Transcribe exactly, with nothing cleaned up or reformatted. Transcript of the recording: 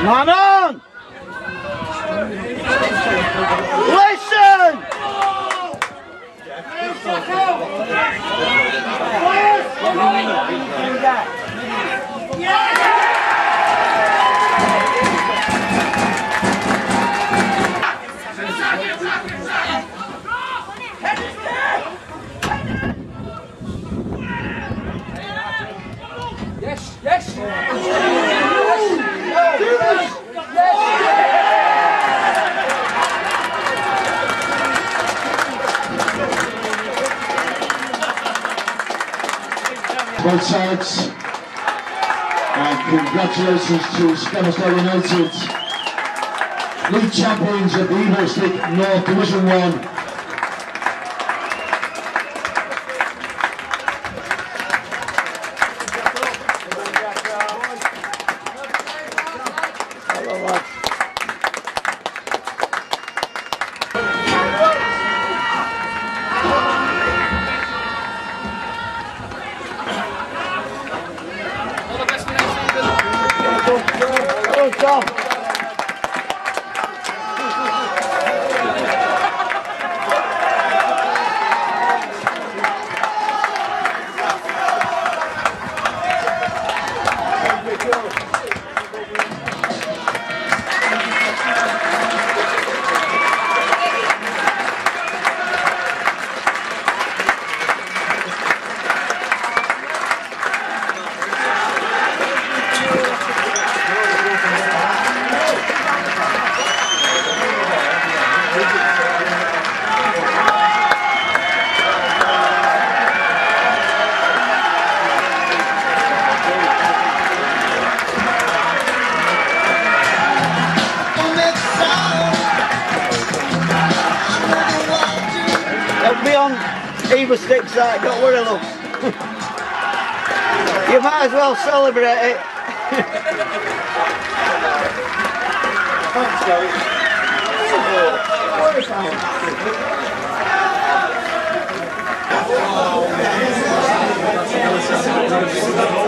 Man on! Listen! Yes, yes! Both sides, and congratulations to Skelmersdale United, league champions of the Evo Stick North Division one. Tom. It'll be on Evo Stick side, don't worry love. You might as well celebrate it. Thanks, Gary.